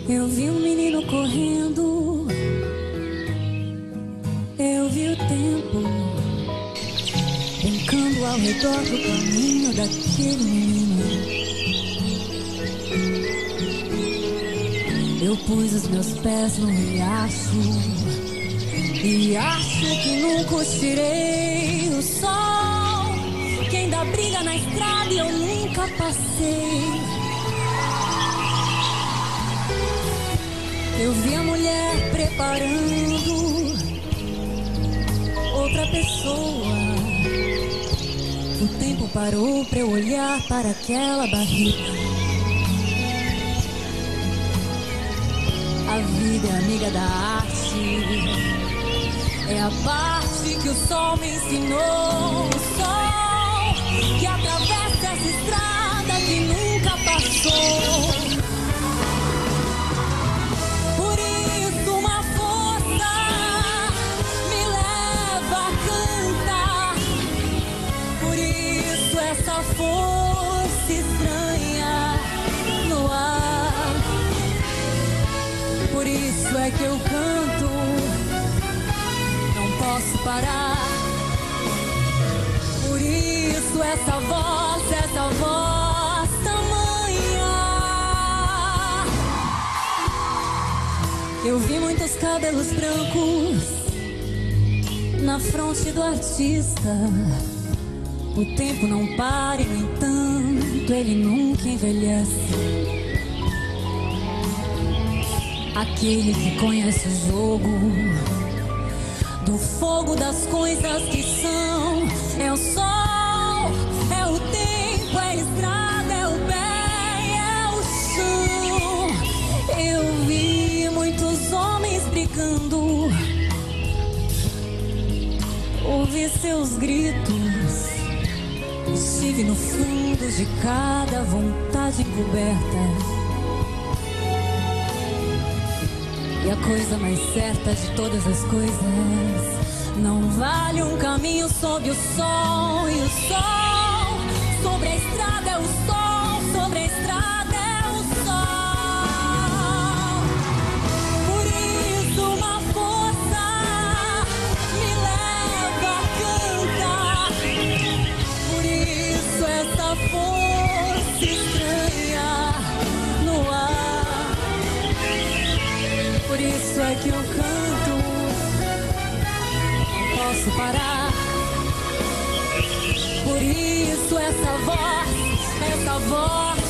Eu vi um menino correndo, eu vi o tempo brincando ao redor do caminho daquele menino. Eu pus os meus pés no riacho e acho que nunca os tirei. O sol que ainda brilha na estrada e eu nunca passei. Eu vi a mulher preparando outra pessoa. O tempo parou pra eu olhar para aquela barriga. A vida é amiga da arte, é a parte que o sol me ensinou. O sol que atravessa essa estrada que nunca passou. Essa força estranha no ar. Por isso é que eu canto, não posso parar. Por isso essa voz tamanha. Eu vi muitos cabelos brancos na fronte do artista. O tempo não para e, no entanto, ele nunca envelhece. Aquele que conhece o jogo do fogo das coisas que são. É o sol, é o tempo, é a estrada, é o pé, é o chão. Eu vi muitos homens brigando, ouvi seus gritos. Estive no fundo de cada vontade encoberta. E a coisa mais certa de todas as coisas: não vale um caminho sob o sol. E o sol sobre a estrada é o sol, sobre a estrada é o sol. Por isso uma força me leva a cantar. Essa força estranha no ar. Por isso é que eu canto, não posso parar. Por isso essa voz